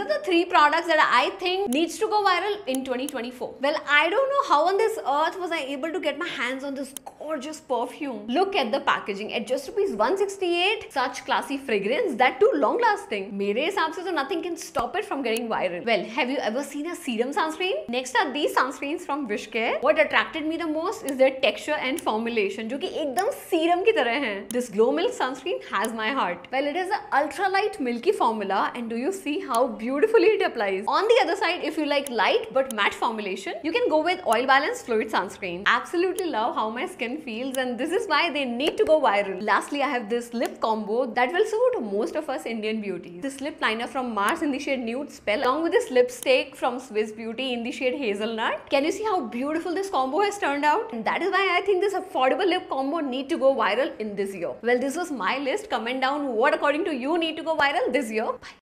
are the 3 products that I think needs to go viral in 2024. Well, I don't know how on this earth was I able to get my hands on this gorgeous perfume. Look at the packaging. At just rupees 168, such classy fragrance, that too long lasting. मेरे हिसाब से तो nothing can stop it from getting viral. Well, have you ever seen a serum sunscreen? Next are these sunscreens from Wishcare. What attracted me the most is their texture and formulation, जो कि एकदम serum की तरह हैं. This Glow Milk sunscreen has my heart. Well, it is an ultra-light milky formula, and do you see how beautifully it applies? On the other side, if you like light but matte formulation, you can go with Oil Balance Fluid Sunscreen. Absolutely love how my skin feels, and this is why they need to go viral. Lastly, I have this lip combo that will suit most of us Indian beauties. This lip liner from Mars in the shade Nude Spell, along with this lipstick from Swiss Beauty in the shade Hazelnut. Can you see how beautiful this combo has turned out? And that is why I think this affordable lip combo need to go viral in this year. Well, this was my list. Comment down what according to you need to go viral this year. Bye.